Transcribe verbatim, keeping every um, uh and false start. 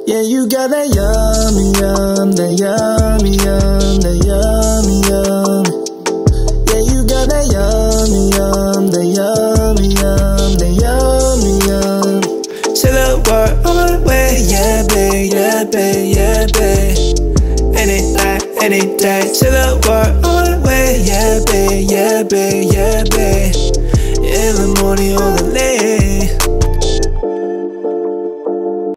Yeah, you got that yummy, yum, that yummy, yum, that yummy, yum. Yeah, you got that yummy, yum, that yummy, yum, that yummy, yum. Say the word on my way, yeah, babe, yeah, babe, yeah, babe. Any night, any day. Say the word on my way, yeah, babe, yeah, babe, yeah, babe. In the morning or the late.